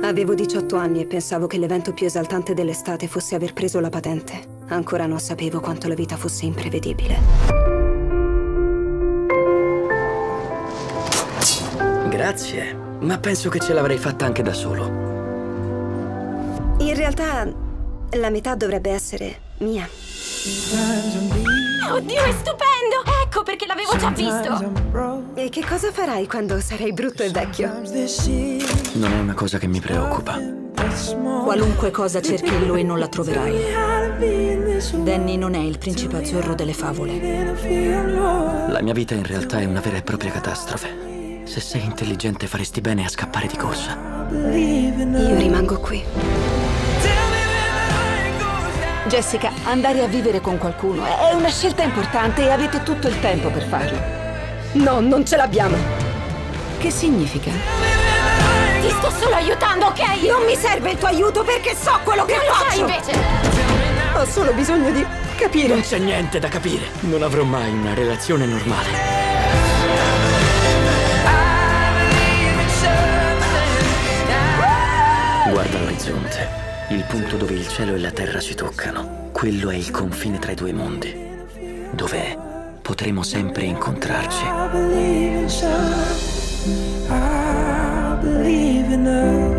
Avevo 18 anni e pensavo che l'evento più esaltante dell'estate fosse aver preso la patente. Ancora non sapevo quanto la vita fosse imprevedibile. Grazie, ma penso che ce l'avrei fatta anche da solo. In realtà, la metà dovrebbe essere mia. Oddio, è stupendo! Ecco perché l'avevo già visto! E che cosa farai quando sarai brutto e vecchio? Non è una cosa che mi preoccupa. Qualunque cosa cerchi lui non la troverai. Danny non è il principe azzurro delle favole. La mia vita in realtà è una vera e propria catastrofe. Se sei intelligente faresti bene a scappare di corsa. Io rimango qui. Jessica, andare a vivere con qualcuno è una scelta importante e avete tutto il tempo per farlo. No, non ce l'abbiamo. Che significa? Ti sto solo aiutando, ok? Non mi serve il tuo aiuto perché so quello che Non lo sai faccio! invece! Ho solo bisogno di capire. Non c'è niente da capire. Non avrò mai una relazione normale. Guarda l'orizzonte, il punto dove il cielo e la terra si toccano. Quello è il confine tra i due mondi, dove potremo sempre incontrarci. I believe in us.